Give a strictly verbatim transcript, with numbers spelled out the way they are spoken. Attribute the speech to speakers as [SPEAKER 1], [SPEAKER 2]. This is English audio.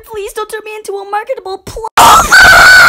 [SPEAKER 1] please don't turn me into a marketable plot.